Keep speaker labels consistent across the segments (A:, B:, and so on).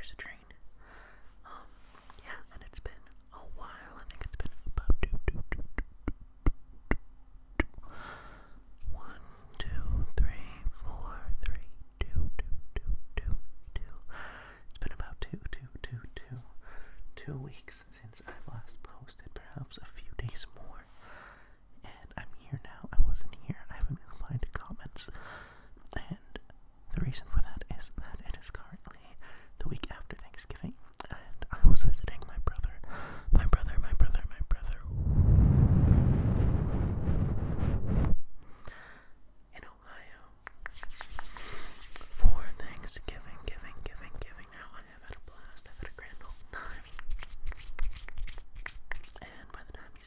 A: there's a train. Yeah, and it's been a while. I think it's been about 2 weeks since I've last posted, perhaps a few days more. And I'm here now. I wasn't here. I haven't replied to comments. And the reason for that is that it is currently the week after Thanksgiving, and I was visiting my brother in Ohio for Thanksgiving. Now I have had a blast. I've had a grand old time. And by the time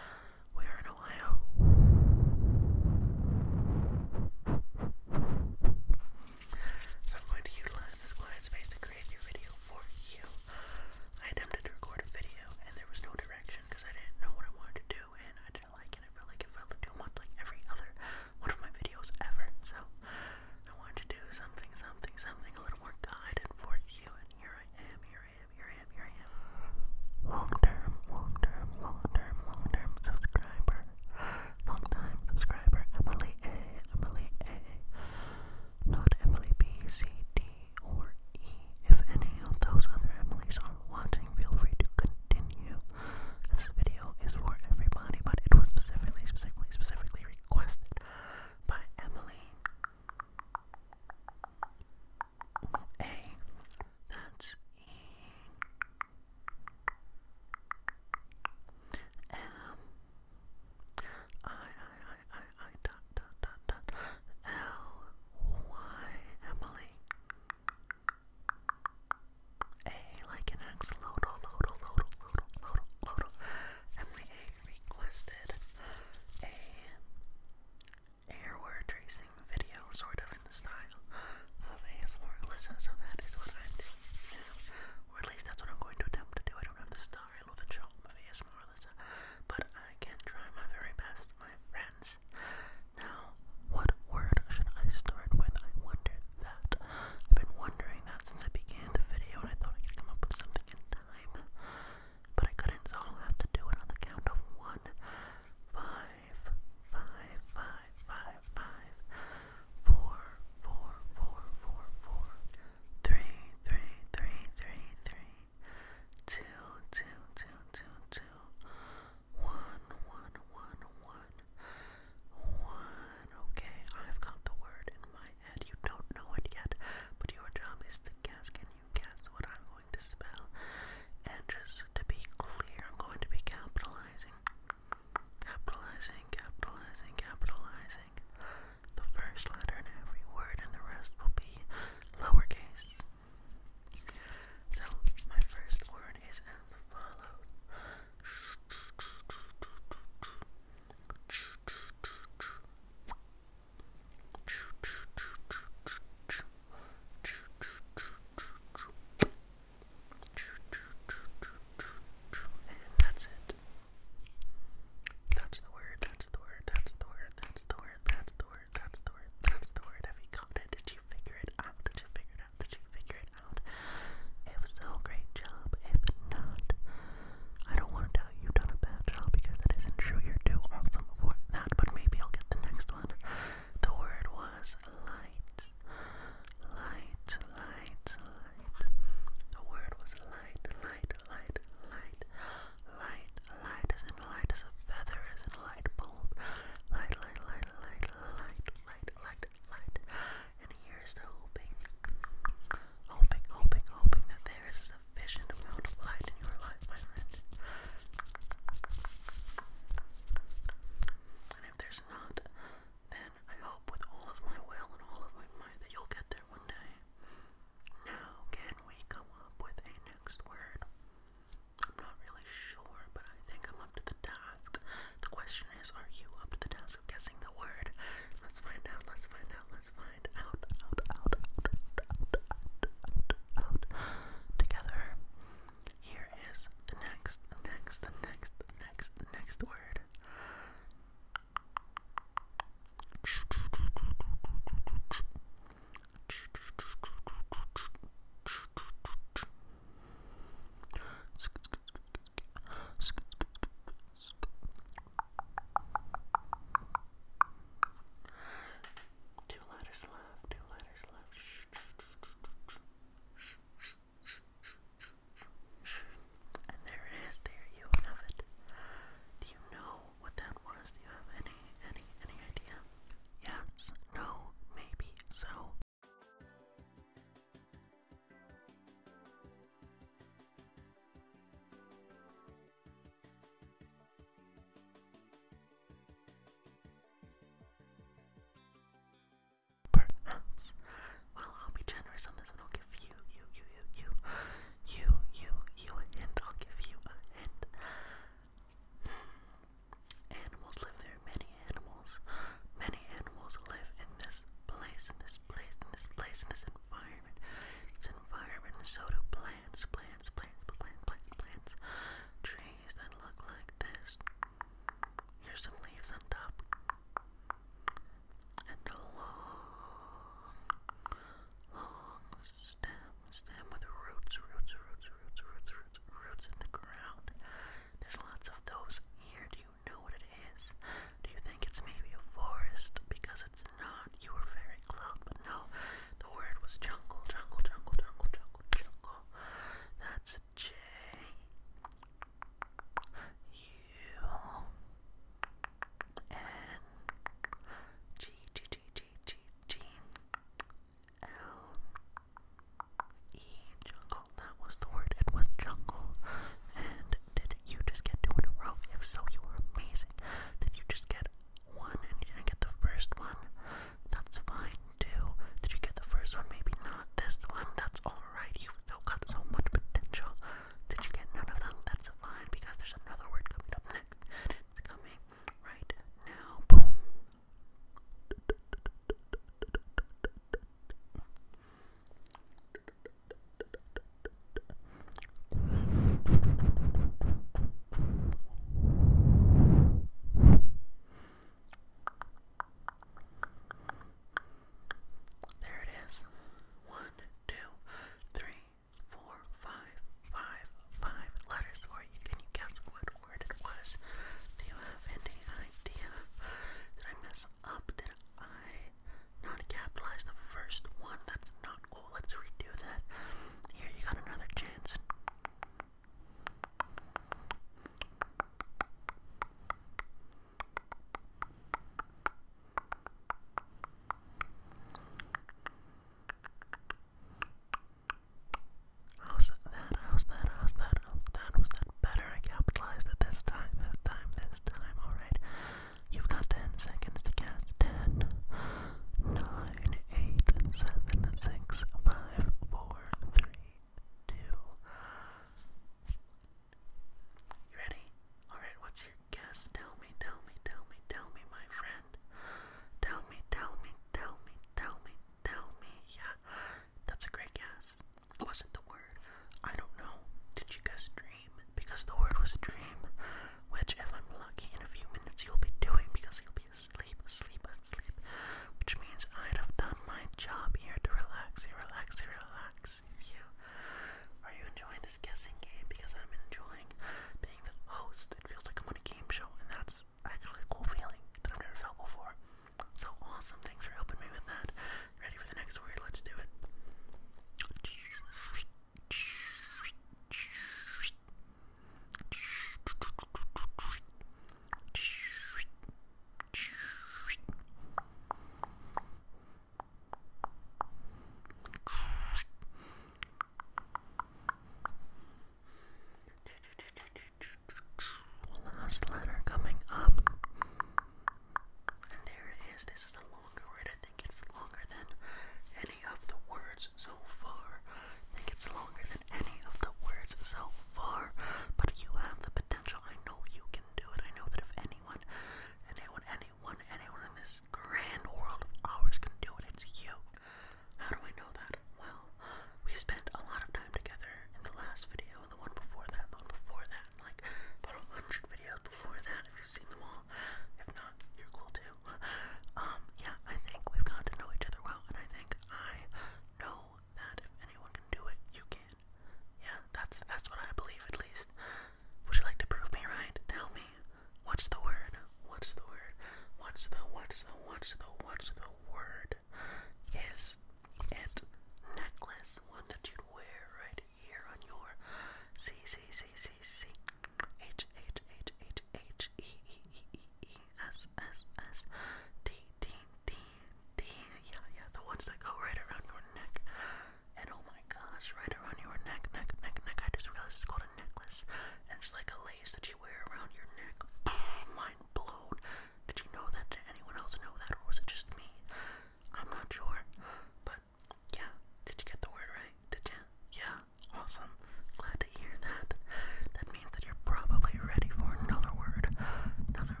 A: the word? Is it necklace? One that you'd wear right here on your C C C C C H H H H H E E E E E S S S T T T T. Yeah, the ones that go right around your neck. And oh my gosh, right around your neck. I just realized it's called a necklace. And it's like a lace that you wear around your neck. Mind blown. Did you know that? Did anyone else know that, or was it just me? I'm not sure. But yeah, did you get the word right? Did you? Yeah, awesome. Glad to hear that. That means that you're probably ready for another word. Another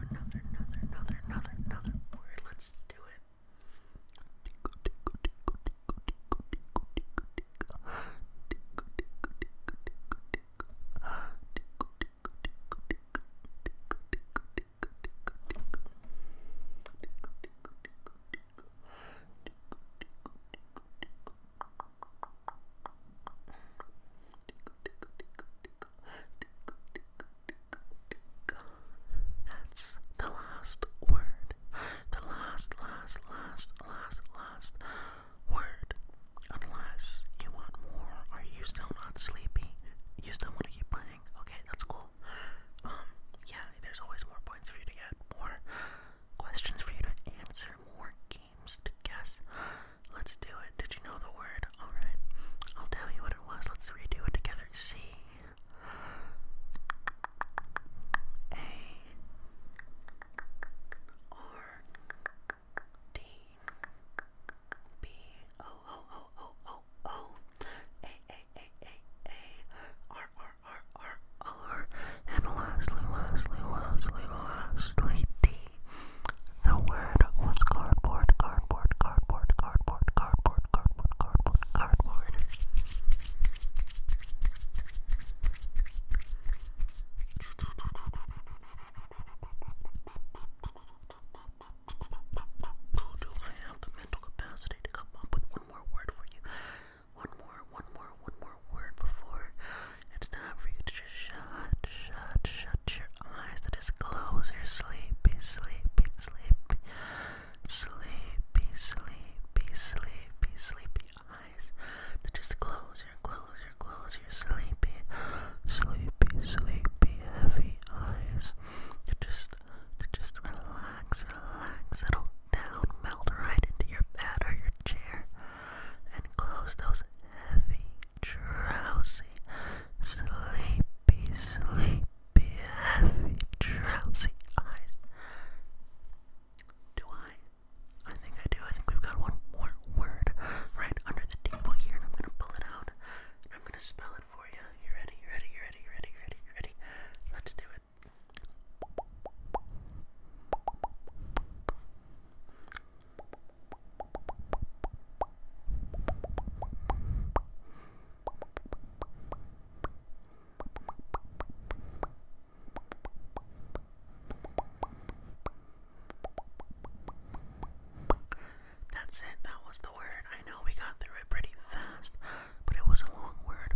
A: word. Let's do it. That's the last word. The last word. Unless you want more. Are you still not sleepy? You still want to keep playing? Okay, that's cool. Yeah, there's always more points for you to get, more questions for you to answer, more games to guess. Let's do it. Did you know the word? Alright, I'll tell you what it was. Let's redo it together. C A R D B O O O O O O A R R R R R, and lastly D. The word was cardboard. Do I have the mental capacity to come up with one more word for you? One more word before it's time for you to just shut your eyes, to just close your sleepy eyes, to just close your sleepy heavy eyes, to just relax, settle down, melt right into your bed or your chair, and close those heavy, drowsy, sleepy, heavy, drowsy eyes. Do I? I think I do. I think we've got one more word right under the table here, and I'm gonna pull it out, and I'm gonna spell it for you. You ready? Let's do it. That's it. That was the word. I know we got through it pretty fast, but it was a long word.